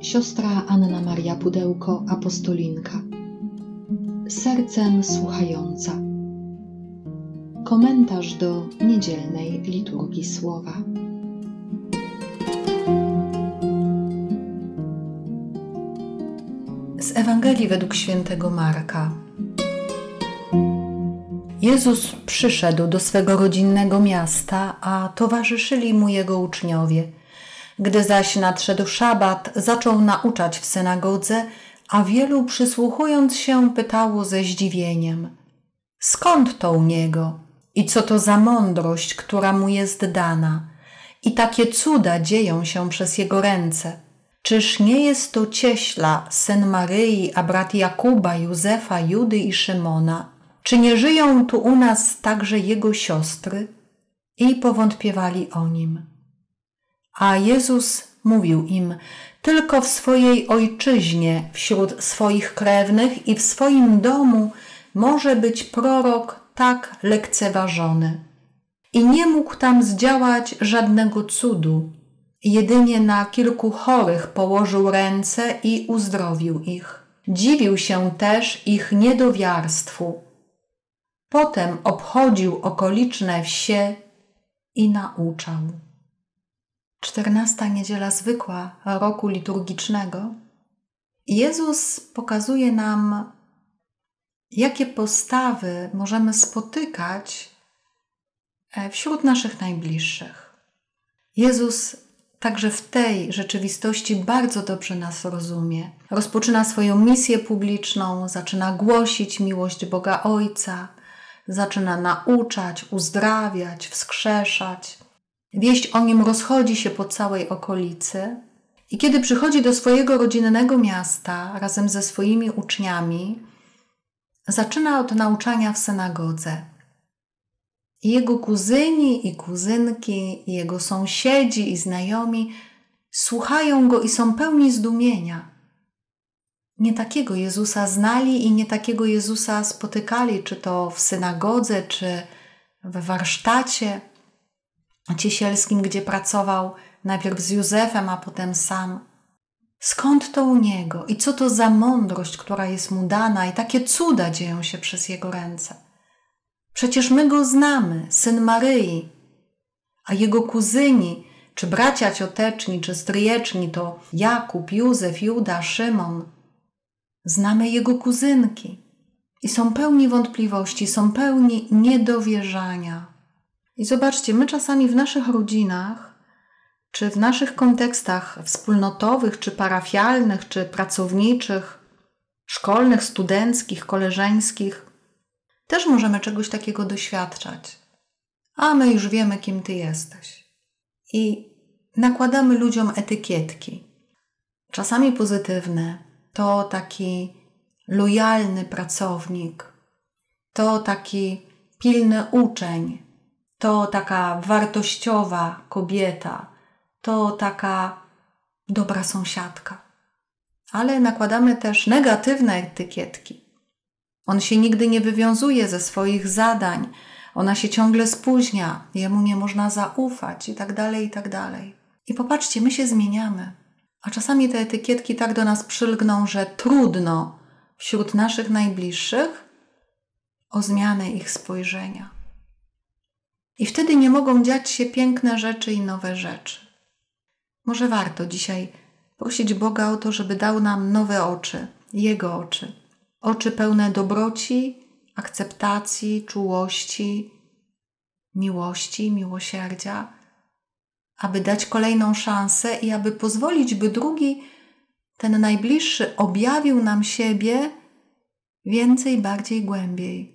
siostra Anna Maria Pudełko, apostolinka. Sercem słuchająca. Komentarz do niedzielnej liturgii słowa. Z Ewangelii według świętego Marka. Jezus przyszedł do swego rodzinnego miasta, a towarzyszyli mu jego uczniowie. Gdy zaś nadszedł szabat, zaczął nauczać w synagodze, a wielu przysłuchując się pytało ze zdziwieniem: skąd to u niego? I co to za mądrość, która mu jest dana? I takie cuda dzieją się przez jego ręce. Czyż nie jest to cieśla, syn Maryi, a brat Jakuba, Józefa, Judy i Szymona? Czy nie żyją tu u nas także jego siostry? I powątpiewali o nim. A Jezus mówił im: tylko w swojej ojczyźnie, wśród swoich krewnych i w swoim domu może być prorok tak lekceważony. I nie mógł tam zdziałać żadnego cudu. Jedynie na kilku chorych położył ręce i uzdrowił ich. Dziwił się też ich niedowiarstwu. Potem obchodził okoliczne wsie i nauczał. 14. niedziela zwykła roku liturgicznego. Jezus pokazuje nam, jakie postawy możemy spotykać wśród naszych najbliższych. Jezus także w tej rzeczywistości bardzo dobrze nas rozumie. Rozpoczyna swoją misję publiczną, zaczyna głosić miłość Boga Ojca, zaczyna nauczać, uzdrawiać, wskrzeszać. Wieść o nim rozchodzi się po całej okolicy i kiedy przychodzi do swojego rodzinnego miasta razem ze swoimi uczniami, zaczyna od nauczania w synagodze. I jego kuzyni i kuzynki, i jego sąsiedzi i znajomi słuchają go i są pełni zdumienia. Nie takiego Jezusa znali i nie takiego Jezusa spotykali, czy to w synagodze, czy w warsztacie ciesielskim, gdzie pracował najpierw z Józefem, a potem sam. Skąd to u niego i co to za mądrość, która jest mu dana i takie cuda dzieją się przez jego ręce? Przecież my go znamy, syn Maryi, a jego kuzyni, czy bracia cioteczni, czy stryjeczni to Jakub, Józef, Juda, Szymon. Znamy jego kuzynki i są pełni wątpliwości, są pełni niedowierzania. I zobaczcie, my czasami w naszych rodzinach, czy w naszych kontekstach wspólnotowych, czy parafialnych, czy pracowniczych, szkolnych, studenckich, koleżeńskich, też możemy czegoś takiego doświadczać. A my już wiemy, kim ty jesteś. I nakładamy ludziom etykietki. Czasami pozytywne, to taki lojalny pracownik, to taki pilny uczeń, to taka wartościowa kobieta, to taka dobra sąsiadka. Ale nakładamy też negatywne etykietki. On się nigdy nie wywiązuje ze swoich zadań, ona się ciągle spóźnia, jemu nie można zaufać i tak dalej, i tak dalej. I popatrzcie, my się zmieniamy, a czasami te etykietki tak do nas przylgną, że trudno wśród naszych najbliższych o zmianę ich spojrzenia. I wtedy nie mogą dziać się piękne rzeczy i nowe rzeczy. Może warto dzisiaj prosić Boga o to, żeby dał nam nowe oczy, Jego oczy. Oczy pełne dobroci, akceptacji, czułości, miłości, miłosierdzia, aby dać kolejną szansę i aby pozwolić, by drugi, ten najbliższy, objawił nam siebie więcej, bardziej, głębiej.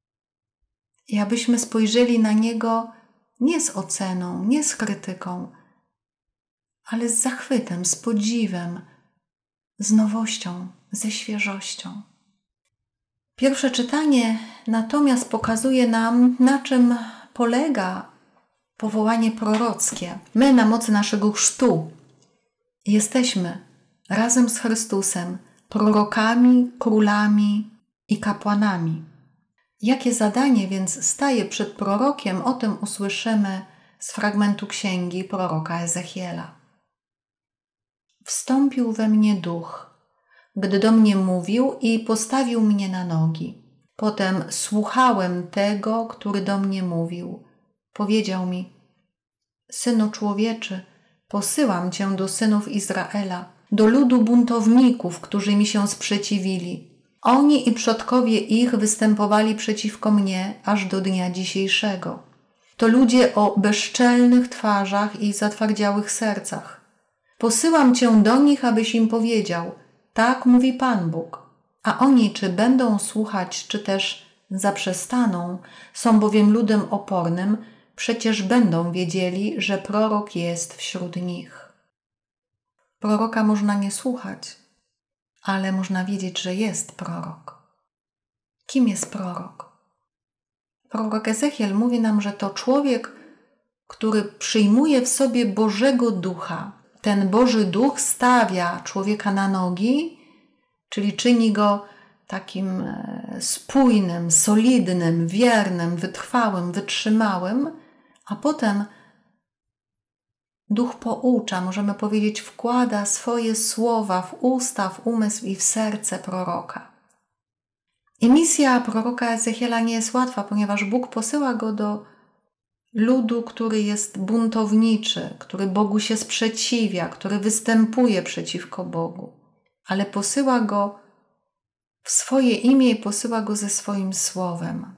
I abyśmy spojrzeli na niego nie z oceną, nie z krytyką, ale z zachwytem, z podziwem, z nowością, ze świeżością. Pierwsze czytanie natomiast pokazuje nam, na czym polega powołanie prorockie. My na mocy naszego chrztu jesteśmy razem z Chrystusem prorokami, królami i kapłanami. Jakie zadanie więc staje przed prorokiem, o tym usłyszymy z fragmentu księgi proroka Ezechiela. wstąpił we mnie duch, gdy do mnie mówił i postawił mnie na nogi. Potem słuchałem tego, który do mnie mówił. Powiedział mi: Synu człowieczy, posyłam cię do synów Izraela, do ludu buntowników, którzy mi się sprzeciwili. Oni i przodkowie ich występowali przeciwko mnie aż do dnia dzisiejszego. To ludzie o bezczelnych twarzach i zatwardziałych sercach. Posyłam cię do nich, abyś im powiedział: tak mówi Pan Bóg. A oni czy będą słuchać, czy też zaprzestaną, są bowiem ludem opornym, przecież będą wiedzieli, że prorok jest wśród nich. Proroka można nie słuchać, ale można wiedzieć, że jest prorok. Kim jest prorok? Prorok Ezechiel mówi nam, że to człowiek, który przyjmuje w sobie Bożego Ducha. Ten Boży Duch stawia człowieka na nogi, czyli czyni go takim spójnym, solidnym, wiernym, wytrwałym, wytrzymałym, a potem Duch poucza, możemy powiedzieć, wkłada swoje słowa w usta, w umysł i w serce proroka. I misja proroka Ezechiela nie jest łatwa, ponieważ Bóg posyła go do ludu, który jest buntowniczy, który Bogu się sprzeciwia, który występuje przeciwko Bogu. Ale posyła go w swoje imię i posyła go ze swoim słowem.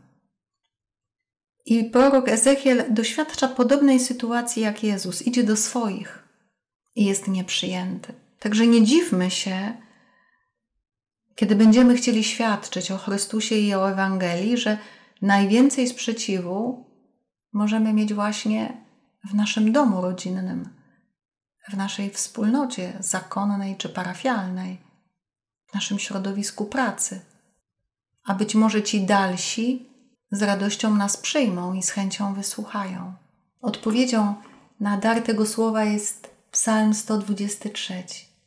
I prorok Ezechiel doświadcza podobnej sytuacji jak Jezus. Idzie do swoich i jest nieprzyjęty. Także nie dziwmy się, kiedy będziemy chcieli świadczyć o Chrystusie i o Ewangelii, że najwięcej sprzeciwu możemy mieć właśnie w naszym domu rodzinnym, w naszej wspólnocie zakonnej czy parafialnej, w naszym środowisku pracy. A być może ci dalsi z radością nas przyjmą i z chęcią wysłuchają. Odpowiedzią na dar tego słowa jest Psalm 123.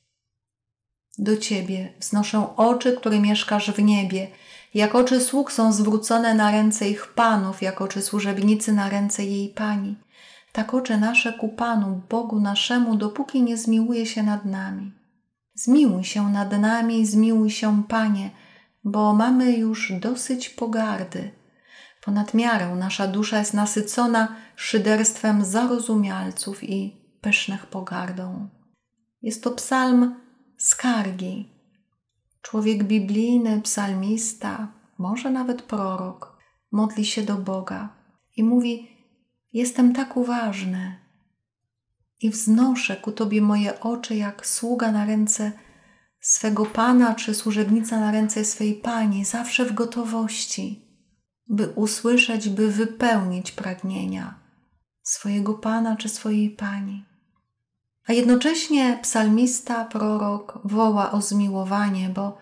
Do Ciebie wznoszę oczy, które mieszkasz w niebie. Jak oczy sług są zwrócone na ręce ich panów, jak oczy służebnicy na ręce jej pani. Tak oczy nasze ku Panu, Bogu naszemu, dopóki nie zmiłuje się nad nami. Zmiłuj się nad nami, zmiłuj się, Panie, bo mamy już dosyć pogardy. Ponad miarę nasza dusza jest nasycona szyderstwem zarozumialców i pysznych pogardą. Jest to psalm skargi. Człowiek biblijny, psalmista, może nawet prorok, modli się do Boga i mówi: jestem tak uważny i wznoszę ku Tobie moje oczy jak sługa na ręce swego Pana, czy służebnica na ręce swej Pani, zawsze w gotowości, by usłyszeć, by wypełnić pragnienia swojego Pana czy swojej Pani. A jednocześnie psalmista, prorok woła o zmiłowanie, bo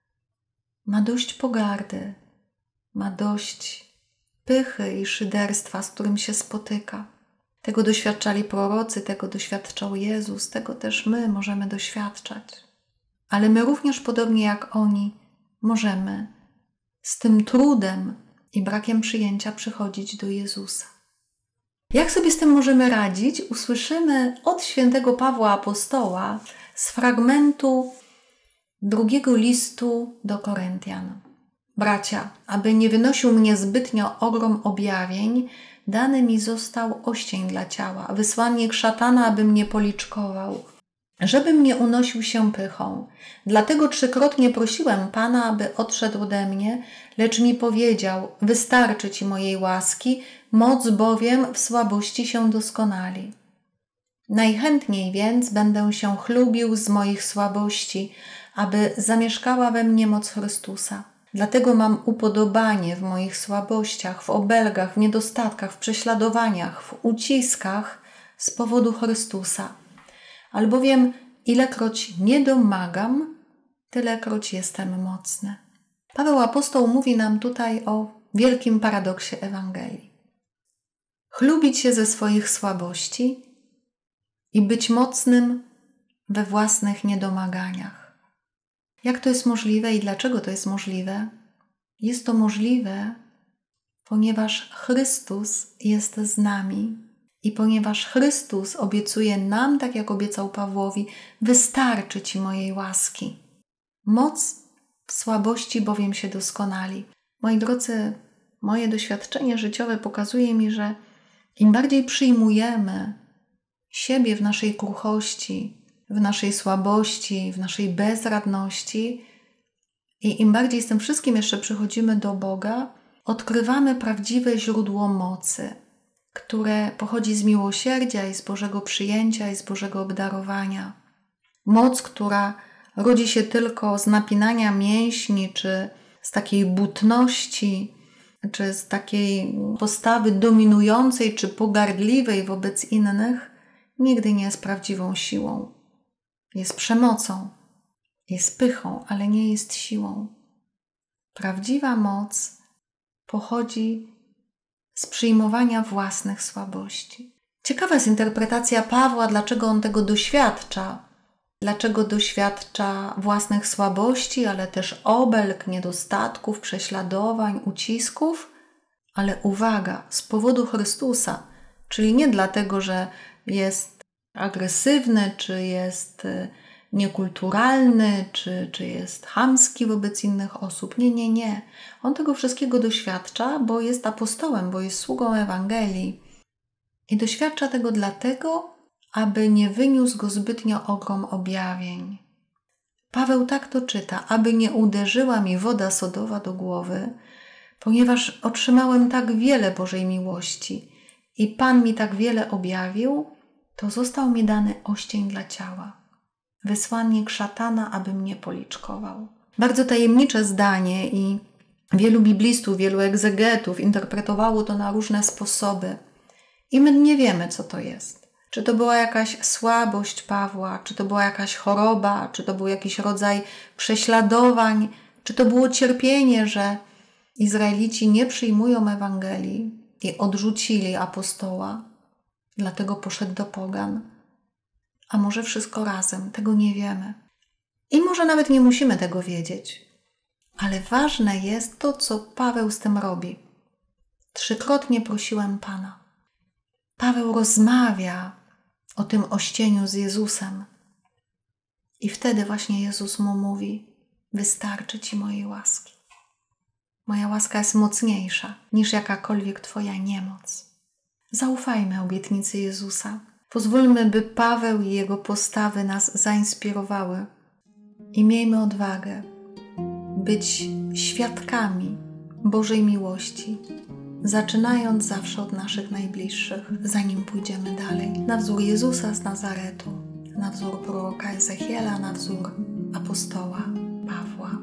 ma dość pogardy, ma dość pychy i szyderstwa, z którym się spotyka. Tego doświadczali prorocy, tego doświadczał Jezus, tego też my możemy doświadczać. Ale my również, podobnie jak oni, możemy z tym trudem i brakiem przyjęcia przychodzić do Jezusa. Jak sobie z tym możemy radzić? Usłyszymy od świętego Pawła Apostoła z fragmentu 2 listu do Koryntian. Bracia, aby nie wynosił mnie zbytnio ogrom objawień, dany mi został oścień dla ciała, wysłannik szatana, aby mnie policzkował, żebym nie unosił się pychą. Dlatego 3-krotnie prosiłem Pana, aby odszedł ode mnie, lecz mi powiedział: wystarczy Ci mojej łaski, moc bowiem w słabości się doskonali. Najchętniej więc będę się chlubił z moich słabości, aby zamieszkała we mnie moc Chrystusa. Dlatego mam upodobanie w moich słabościach, w obelgach, w niedostatkach, w prześladowaniach, w uciskach z powodu Chrystusa. Albowiem ilekroć nie domagam, tylekroć jestem mocny. Paweł apostoł mówi nam tutaj o wielkim paradoksie Ewangelii. Chlubić się ze swoich słabości i być mocnym we własnych niedomaganiach. Jak to jest możliwe i dlaczego to jest możliwe? Jest to możliwe, ponieważ Chrystus jest z nami I ponieważ Chrystus obiecuje nam, tak jak obiecał Pawłowi, wystarczy Ci mojej łaski. Moc w słabości bowiem się doskonali. Moi drodzy, moje doświadczenie życiowe pokazuje mi, że im bardziej przyjmujemy siebie w naszej kruchości, w naszej słabości, w naszej bezradności i im bardziej z tym wszystkim jeszcze przychodzimy do Boga, odkrywamy prawdziwe źródło mocy, które pochodzi z miłosierdzia i z Bożego przyjęcia i z Bożego obdarowania. Moc, która rodzi się tylko z napinania mięśni, czy z takiej butności, czy z takiej postawy dominującej, czy pogardliwej wobec innych, nigdy nie jest prawdziwą siłą. Jest przemocą, jest pychą, ale nie jest siłą. Prawdziwa moc pochodzi z przyjmowania własnych słabości. Ciekawa jest interpretacja Pawła, dlaczego on tego doświadcza. Dlaczego doświadcza własnych słabości, ale też obelg, niedostatków, prześladowań, ucisków. Ale uwaga, z powodu Chrystusa, czyli nie dlatego, że jest agresywny, czy jest niekulturalny, czy jest chamski wobec innych osób. Nie. On tego wszystkiego doświadcza, bo jest apostołem, bo jest sługą Ewangelii. I doświadcza tego dlatego, aby nie wyniósł go zbytnio ogrom objawień. Paweł tak to czyta, aby nie uderzyła mi woda sodowa do głowy, ponieważ otrzymałem tak wiele Bożej miłości i Pan mi tak wiele objawił, to został mi dany oścień dla ciała, wysłannik szatana, aby mnie policzkował. Bardzo tajemnicze zdanie i wielu biblistów, wielu egzegetów interpretowało to na różne sposoby. I my nie wiemy, co to jest. Czy to była jakaś słabość Pawła, czy to była jakaś choroba, czy to był jakiś rodzaj prześladowań, czy to było cierpienie, że Izraelici nie przyjmują Ewangelii i odrzucili apostoła, dlatego poszedł do pogan. A może wszystko razem, tego nie wiemy. I może nawet nie musimy tego wiedzieć. Ale ważne jest to, co Paweł z tym robi. 3-krotnie prosiłem Pana. Paweł rozmawia o tym ościeniu z Jezusem. I wtedy właśnie Jezus mu mówi: wystarczy Ci mojej łaski. Moja łaska jest mocniejsza niż jakakolwiek Twoja niemoc. Zaufajmy obietnicy Jezusa. Pozwólmy, by Paweł i jego postawy nas zainspirowały. I miejmy odwagę być świadkami Bożej miłości, zaczynając zawsze od naszych najbliższych, zanim pójdziemy dalej. Na wzór Jezusa z Nazaretu, na wzór proroka Ezechiela, na wzór apostoła Pawła.